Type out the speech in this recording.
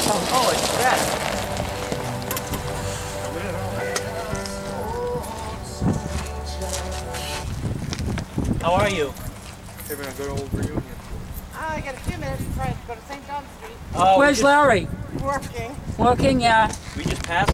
Oh, it's Brad. How are you? Having a good old reunion. I got a few minutes before I have to go to St. John's Street. Oh, Where's Larry? Working. Working, yeah. We just passed.